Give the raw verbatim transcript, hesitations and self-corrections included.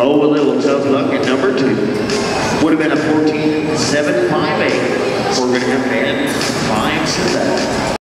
Oh, a little tough luck at number two. Would have been a fourteen seven five eight. We're going to have been five to that.